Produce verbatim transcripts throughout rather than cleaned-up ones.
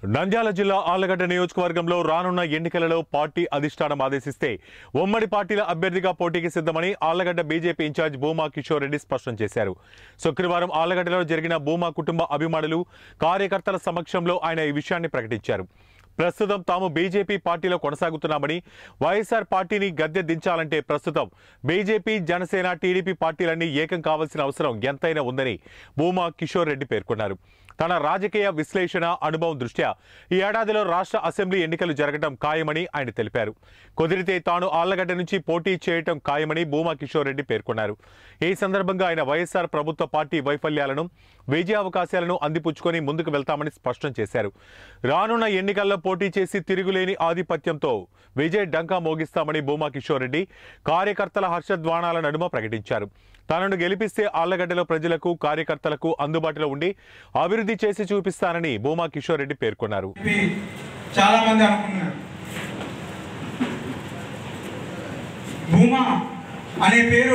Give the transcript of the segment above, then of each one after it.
నంద్యాల జిల్లా ఆళ్లగడ్డ నియోజకవర్గంలో రానున్న ఎన్నికలలో పార్టీ అధిష్టానం ఆదేశిస్తే ఉమ్మడి పార్టీల అభ్యర్థిగా పోటీకి సిద్ధమని ఆళ్లగడ్డ బీజేపీ ఇన్ఛార్జ్ భూమా కిషోర్ రెడ్డి స్పష్టం చేశారు. శుక్రవారం ఆళ్లగడ్డలో జరిగిన భూమా కుటుంబ అభిమానులు కార్యకర్తల సమక్షంలో ఆయన ఈ విషయాన్ని ప్రకటించారు. ప్రస్తుతం తాము బీజేపీ పార్టీలో కొనసాగుతున్నామని, వైఎస్ఆర్ పార్టీని గద్దె దించాలంటే ప్రస్తుతం బీజేపీ, జనసేన, టీడీపీ పార్టీలన్నీ ఏకం కావాల్సిన అవసరం ఎంతైనా ఉందని భూమా కిషోర్ రెడ్డి పేర్కొన్నారు. తన రాజకీయ విశ్లేషణ అనుభవం దృష్ట్యా ఈ ఏడాదిలో రాష్ట్ర అసెంబ్లీ ఎన్నికలు జరగడం ఖాయమని ఆయన తెలిపారు. కుదిరితే తాను ఆళ్లగడ్డ నుంచి పోటీ చేయడం ఖాయమని భూమా కిషోర్ రెడ్డి పేర్కొన్నారు. ఈ సందర్భంగా ఆయన వైఎస్ఆర్ ప్రభుత్వ పార్టీ వైఫల్యాలను, విజయావకాశాలను అందిపుచ్చుకొని ముందుకు వెళ్తామని స్పష్టం చేశారు. రానున్న ఎన్నికల్లో పోటీ చేసి తిరుగులేని ఆధిపత్యంతో విజయ్ డంకా మోగిస్తామని భూమా కిషోర్ రెడ్డి కార్యకర్తల హర్షధ్వానాల నడుమ ప్రకటించారు. తనను గెలిపిస్తే ఆళ్లగడ్డలో ప్రజలకు, కార్యకర్తలకు అందుబాటులో ఉండి అభివృద్ధి చేసి చూపిస్తానని భూమా కిషోర్ రెడ్డి పేర్కొన్నారు. చాలా మంది అనుకున్నారు భూమా అనే పేరు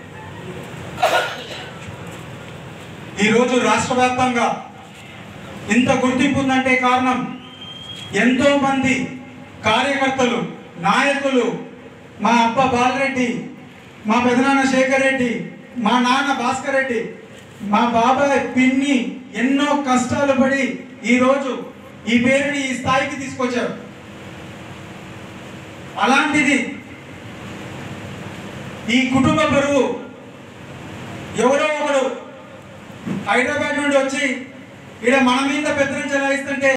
ఈరోజు రాష్ట్ర వ్యాప్తంగా ఇంత గుర్తింపు ఉందంటే కారణం ఎంతో మంది కార్యకర్తలు, నాయకులు, మా అబ్బ బాలరెడ్డి, మా పెదనాన్న శేఖర్ రెడ్డి, మా నాన్న భాస్కర్ రెడ్డి, మా బాబాయ్, పిన్ని ఎన్నో కష్టాలు పడి ఈరోజు ఈ పేరుని ఈ స్థాయికి తీసుకొచ్చారు. అలాంటిది ఈ కుటుంబ బరువు ఎవరో ఒకడు హైదరాబాద్ నుండి వచ్చి ఇక్కడ మన మీద పెద్దలు చెలాయిస్తుంటే